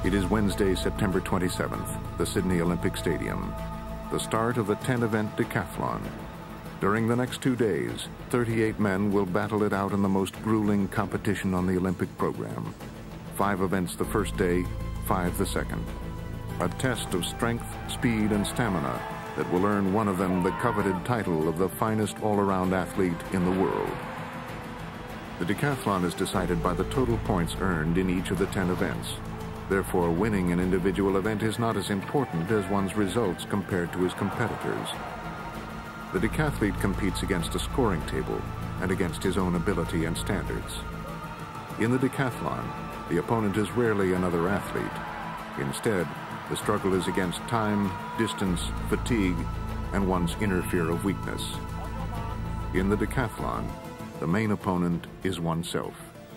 It is Wednesday, September 27th, the Sydney Olympic Stadium, the start of the 10-event decathlon. During the next 2 days, 38 men will battle it out in the most grueling competition on the Olympic program. 5 events the first day, 5 the second. A test of strength, speed, and stamina that will earn one of them the coveted title of the finest all-around athlete in the world. The decathlon is decided by the total points earned in each of the 10 events. Therefore, winning an individual event is not as important as one's results compared to his competitors. The decathlete competes against a scoring table and against his own ability and standards. In the decathlon, the opponent is rarely another athlete. Instead, the struggle is against time, distance, fatigue, and one's inner fear of weakness. In the decathlon, the main opponent is oneself.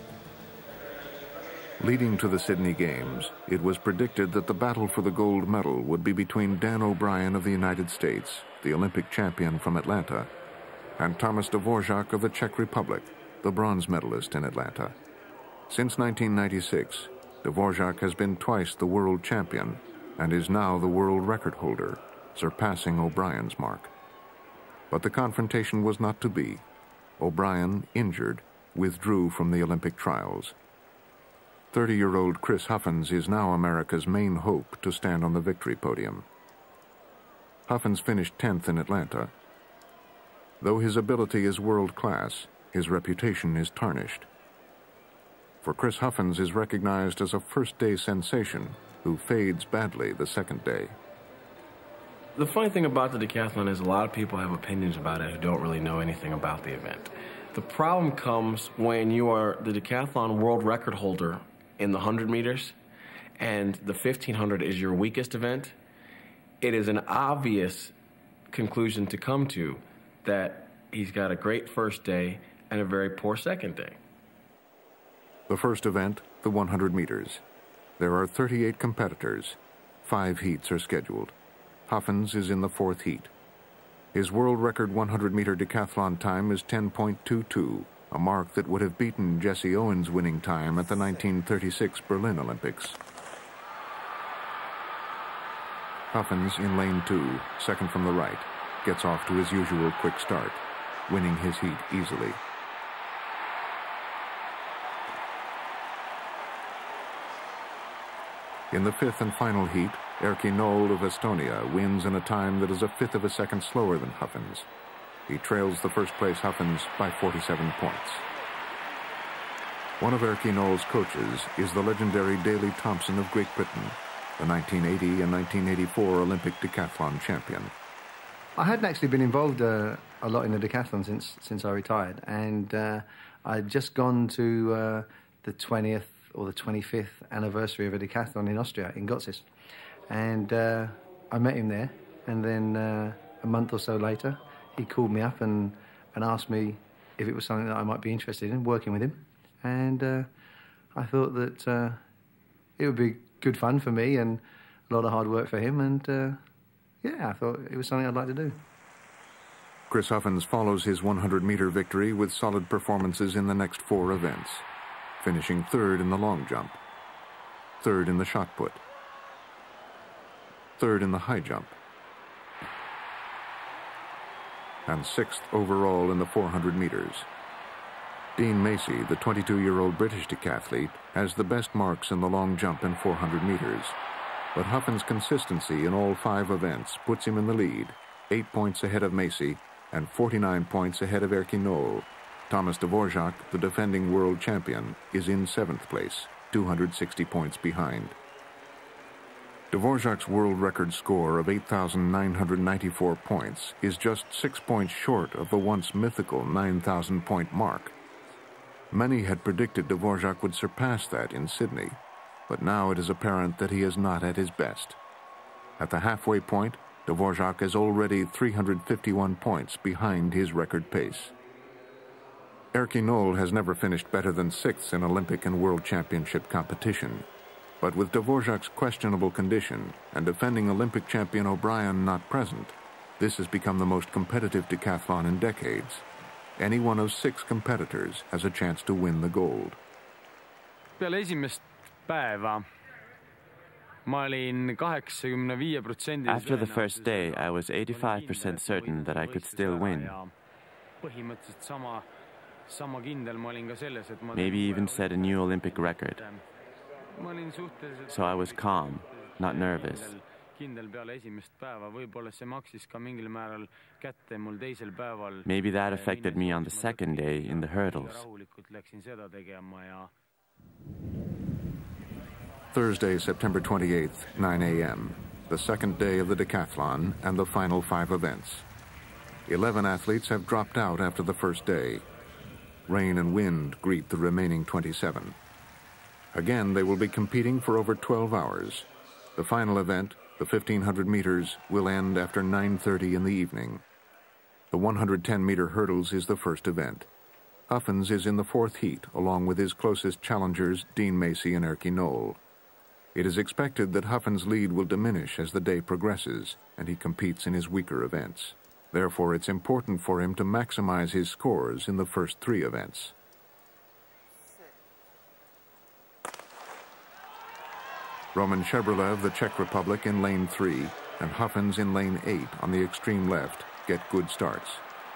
Leading to the Sydney Games, it was predicted that the battle for the gold medal would be between Dan O'Brien of the United States, the Olympic champion from Atlanta, and Thomas Dvorak of the Czech Republic, the bronze medalist in Atlanta. Since 1996, Dvorak has been twice the world champion and is now the world record holder, surpassing O'Brien's mark. But the confrontation was not to be. O'Brien, injured, withdrew from the Olympic trials. 30-year-old Chris Huffins is now America's main hope to stand on the victory podium. Huffins finished 10th in Atlanta. Though his ability is world-class, his reputation is tarnished. For Chris Huffins is recognized as a first-day sensation who fades badly the second day. The funny thing about the decathlon is a lot of people have opinions about it who don't really know anything about the event. The problem comes when you are the decathlon world record holder in the 100 meters and the 1500 is your weakest event. It is an obvious conclusion to come to that he's got a great first day and a very poor second day. The first event, the 100 meters. There are 38 competitors. 5 heats are scheduled. Huffins is in the 4th heat. His world record 100-meter decathlon time is 10.22, a mark that would have beaten Jesse Owens' winning time at the 1936 Berlin Olympics. Huffins in lane 2, second from the right, gets off to his usual quick start, winning his heat easily. In the 5th and final heat, Erki Nool of Estonia wins in a time that is a 1/5 of a second slower than Huffins. He trails the first-place Huffins by 47 points. One of Erki Nool's coaches is the legendary Daley Thompson of Great Britain, the 1980 and 1984 Olympic decathlon champion. I hadn't actually been involved a lot in the decathlon since I retired, and I'd just gone to the 20th or the 25th anniversary of a decathlon in Austria, in Gotsis. And I met him there, and then a month or so later, he called me up and asked me if it was something that I might be interested in, working with him. And I thought that it would be good fun for me and a lot of hard work for him, and yeah, I thought it was something I'd like to do. Chris Huffins follows his 100-meter victory with solid performances in the next 4 events, finishing 3rd in the long jump, 3rd in the shot put, 3rd in the high jump, and 6th overall in the 400 meters. Dean Macy, the 22-year-old British decathlete, has the best marks in the long jump and 400 meters. But Huffins' consistency in all 5 events puts him in the lead, 8 points ahead of Macy and 49 points ahead of Erki Nool. Thomas Dvorak, the defending world champion, is in 7th place, 260 points behind. Dvorak's world record score of 8,994 points is just 6 points short of the once mythical 9,000-point mark. Many had predicted Dvorak would surpass that in Sydney, but now it is apparent that he is not at his best. At the halfway point, Dvorak is already 351 points behind his record pace. Erki Nool has never finished better than 6th in Olympic and World Championship competition. But with Dvorak's questionable condition and defending Olympic champion O'Brien not present, this has become the most competitive decathlon in decades. Any one of 6 competitors has a chance to win the gold. Peale esimest päeva After the first day, I was 85% certain that I could still win. Maybe even set a new Olympic record. So I was calm, not nervous. Maybe that affected me on the second day in the hurdles. Thursday, September 28th, 9 a.m., the second day of the decathlon and the final 5 events. 11 athletes have dropped out after the first day. Rain and wind greet the remaining 27. Again, they will be competing for over 12 hours. The final event, the 1,500 meters, will end after 9:30 in the evening. The 110-meter hurdles is the first event. Huffins is in the 4th heat, along with his closest challengers, Dean Macy and Erki Nool. It is expected that Huffins' lead will diminish as the day progresses, and he competes in his weaker events. Therefore, it's important for him to maximize his scores in the first 3 events. Roman Chevrolet of the Czech Republic in lane 3 and Huffins in lane 8 on the extreme left get good starts.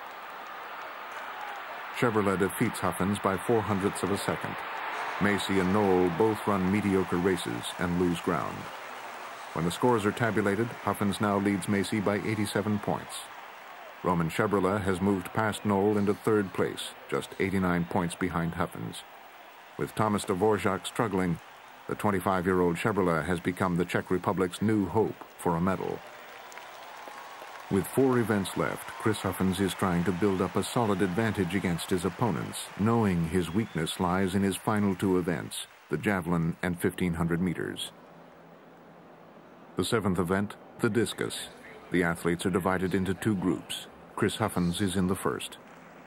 Chevrolet defeats Huffins by 0.04 of a second. Macy and Nool both run mediocre races and lose ground. When the scores are tabulated, Huffins now leads Macy by 87 points. Roman Chevrolet has moved past Nool into 3rd place, just 89 points behind Huffins. With Thomas Dvorak struggling, the 25-year-old Chevrolet has become the Czech Republic's new hope for a medal. With 4 events left, Chris Huffins is trying to build up a solid advantage against his opponents, knowing his weakness lies in his final 2 events, the javelin and 1,500 meters. The 7th event, the discus. The athletes are divided into 2 groups. Chris Huffins is in the first.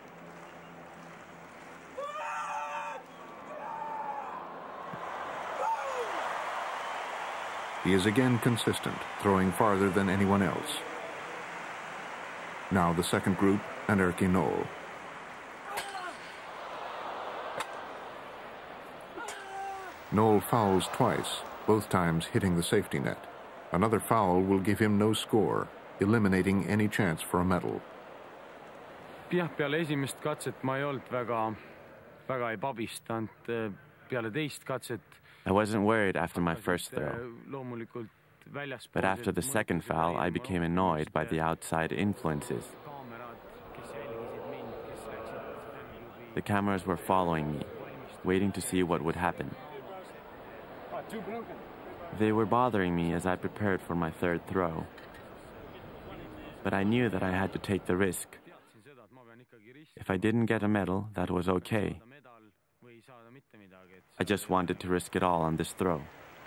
He is again consistent, throwing farther than anyone else. Now the second group and Erki Nool. Nool fouls twice, both times hitting the safety net. Another foul will give him no score, eliminating any chance for a medal. Peale esimest katset ma ei olnud väga ei pabistanud. Peale teist katset I wasn't worried after my first throw. But after the second foul, I became annoyed by the outside influences. The cameras were following me, waiting to see what would happen. They were bothering me as I prepared for my 3rd throw. But I knew that I had to take the risk. If I didn't get a medal, that was okay. I just wanted to risk it all on this throw.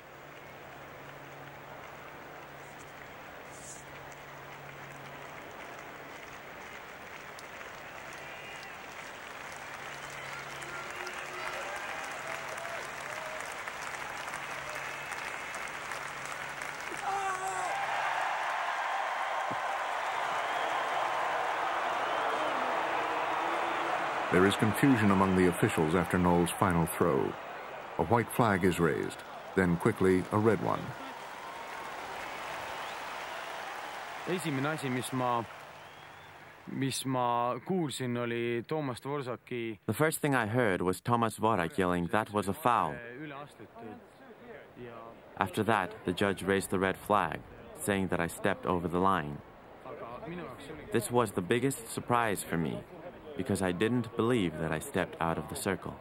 There is confusion among the officials after Nool's final throw. A white flag is raised, then quickly a red one. Esimene asi, mis ma kuulsin, oli Thomas Dvoraki. The first thing I heard was Thomas Dvorak yelling, "That was a foul." After that, the judge raised the red flag, saying that I stepped over the line. This was the biggest surprise for me, because I didn't believe that I stepped out of the circle.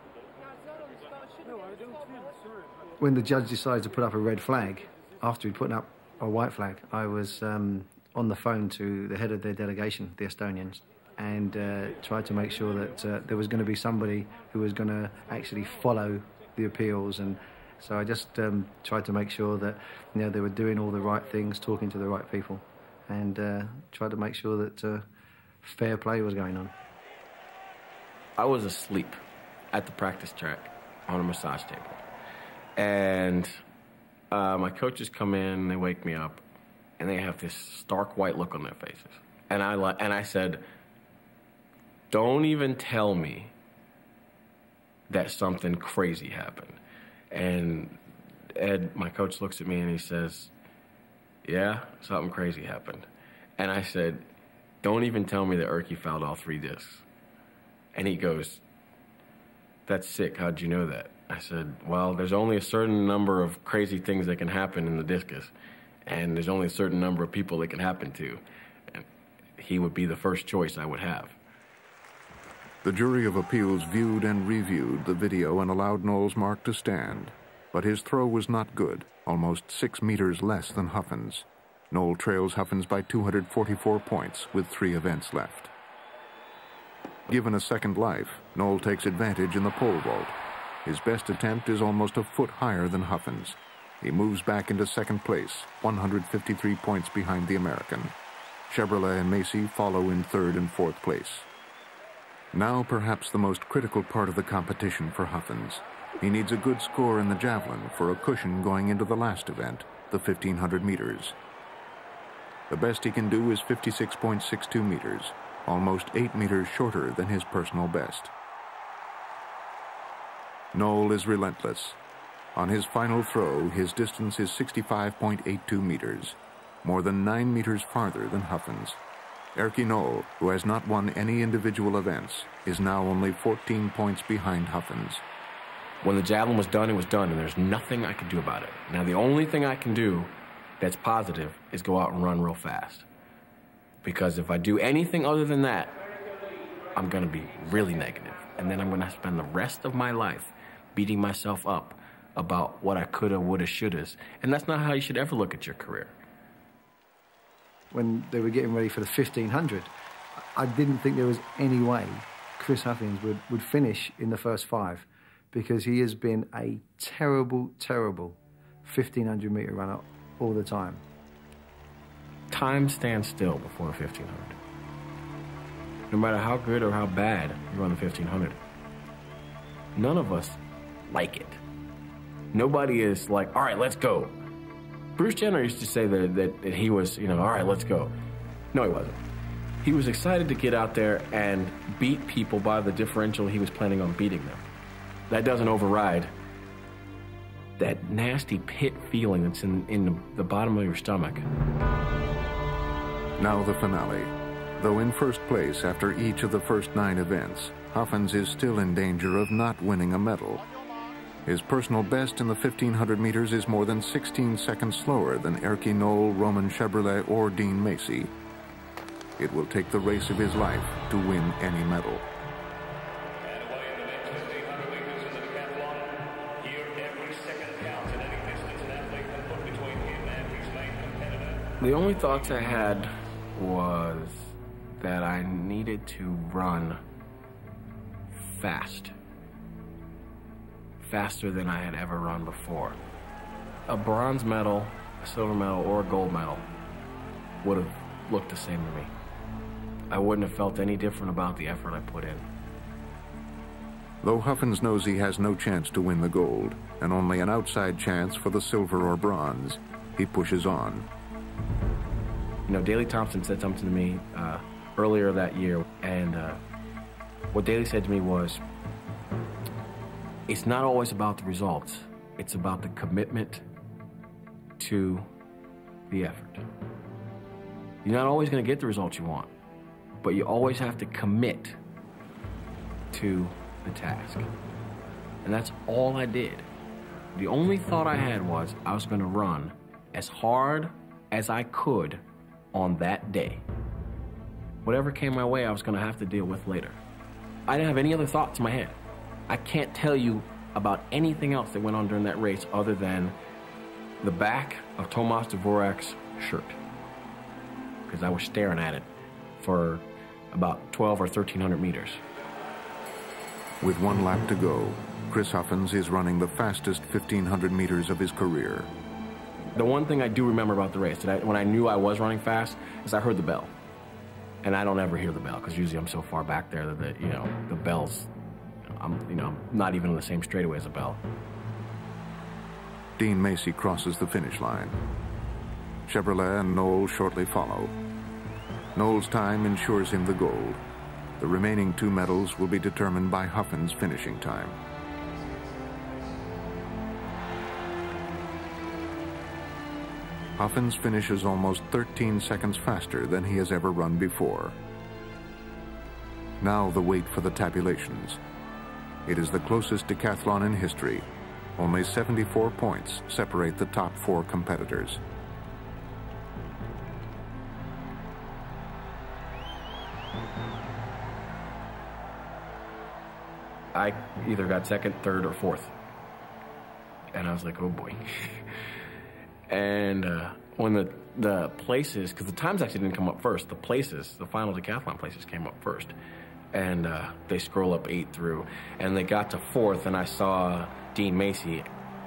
When the judge decided to put up a red flag, after he'd put up a white flag, I was on the phone to the head of their delegation, the Estonians, and tried to make sure that there was going to be somebody who was going to actually follow the appeals. And so I just tried to make sure that they were doing all the right things, talking to the right people, and tried to make sure that fair play was going on. I was asleep at the practice track on a massage table. And my coaches come in, they wake me up, and they have this stark white look on their faces. And I said, don't even tell me that something crazy happened. And Ed, my coach, looks at me and he says, yeah, something crazy happened. And I said, don't even tell me that Erki fouled all 3 discs. And he goes, that's sick. How'd you know that? I said, well, there's only a certain number of crazy things that can happen in the discus, and there's only a certain number of people that can happen to. And he would be the first choice I would have. The jury of appeals viewed and reviewed the video and allowed Nool's mark to stand. But his throw was not good, almost 6 meters less than Huffins. Nool trails Huffins by 244 points with 3 events left. Given a second life, Nool takes advantage in the pole vault. His best attempt is almost a foot higher than Huffins. He moves back into second place, 153 points behind the American. Chevrolet and Macy follow in third and fourth place. Now perhaps the most critical part of the competition for Huffins. He needs a good score in the javelin for a cushion going into the last event, the 1,500 meters. The best he can do is 56.62 meters, almost 8 meters shorter than his personal best. Nool is relentless. On his final throw, his distance is 65.82 meters, more than 9 meters farther than Huffins. Erki Nool, who has not won any individual events, is now only 14 points behind Huffins. When the javelin was done, it was done, and there's nothing I could do about it. Now, the only thing I can do that's positive is go out and run real fast. Because if I do anything other than that, I'm going to be really negative. And then I'm going to spend the rest of my life beating myself up about what I coulda, woulda, shouldas. And that's not how you should ever look at your career. When they were getting ready for the 1,500, I didn't think there was any way Chris Huffins would finish in the first 5, because he has been a terrible, terrible 1,500-meter runner all the time. Time stands still before a 1,500. No matter how good or how bad you run the 1,500, none of us like it. Nobody is like, all right, let's go. Bruce Jenner used to say that he was, all right, let's go. No, he wasn't. He was excited to get out there and beat people by the differential he was planning on beating them. That doesn't override that nasty pit feeling that's in the bottom of your stomach. Now the finale. Though in first place after each of the first 9 events, Huffins is still in danger of not winning a medal. His personal best in the 1,500 meters is more than 16 seconds slower than Erki Nool, Roman Chevrolet, or Dean Macy. It will take the race of his life to win any medal. And away in the next 1,500 meters in the decathlon. Here, every second counts in any distance an athlete can put between him and his main competitor. The only thoughts I had was that I needed to run fast. Faster than I had ever run before. A bronze medal, a silver medal, or a gold medal would have looked the same to me. I wouldn't have felt any different about the effort I put in. Though Huffins knows he has no chance to win the gold, and only an outside chance for the silver or bronze, he pushes on. Daley Thompson said something to me earlier that year, and what Daley said to me was, it's not always about the results. It's about the commitment to the effort. You're not always going to get the results you want, but you always have to commit to the task. And that's all I did. The only thought I had was I was going to run as hard as I could on that day. Whatever came my way, I was going to have to deal with later. I didn't have any other thoughts in my head. I can't tell you about anything else that went on during that race other than the back of Tomas Dvorak's shirt, because I was staring at it for about 12 or 1,300 meters. With 1 lap to go, Chris Huffins is running the fastest 1,500 meters of his career. The one thing I do remember about the race, when I knew I was running fast, is I heard the bell. And I don't ever hear the bell, because usually I'm so far back there that the bell's, I'm not even on the same straightaway as a bell. Dean Macy crosses the finish line. Chevrolet and Nool shortly follow. Nool's time ensures him the gold. The remaining 2 medals will be determined by Huffins' finishing time. Huffins finishes almost 13 seconds faster than he has ever run before. Now the wait for the tabulations. It is the closest decathlon in history. Only 74 points separate the top 4 competitors. I either got second, third, or fourth. And I was like, oh boy. And when the places, because the times actually didn't come up first, the places, the final decathlon places came up first. And they scroll up 8 through, and they got to 4th, and I saw Dean Macy.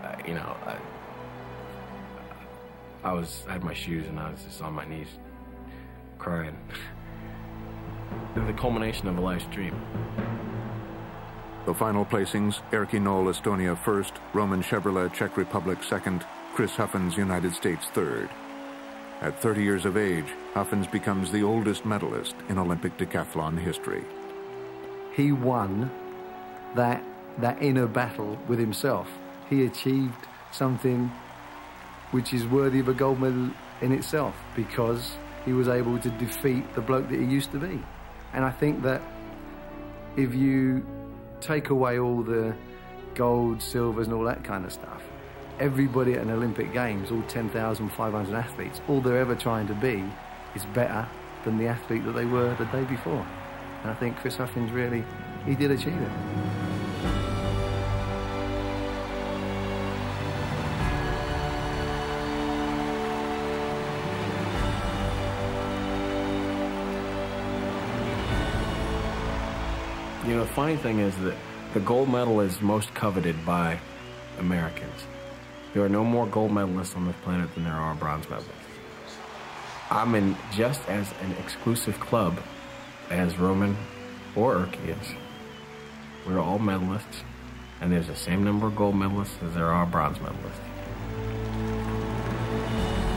I had my shoes, and I was just on my knees, crying. The culmination of a life's dream. The final placings: Erki Nool, Estonia, 1st; Roman Chevrolet, Czech Republic, 2nd; Chris Huffins, United States, 3rd. At 30 years of age, Huffins becomes the oldest medalist in Olympic decathlon history. He won that inner battle with himself. He achieved something which is worthy of a gold medal in itself, because he was able to defeat the bloke that he used to be. And I think that if you take away all the gold, silvers and all that kind of stuff, everybody at an Olympic Games, all 10,500 athletes, all they're ever trying to be is better than the athlete that they were the day before. And I think Chris Huffins really, he did achieve it. You know, the funny thing is that the gold medal is most coveted by Americans. There are no more gold medalists on this planet than there are bronze medalists. I'm in just as an exclusive club as Roman or Erki is. We're all medalists, and there's the same number of gold medalists as there are bronze medalists.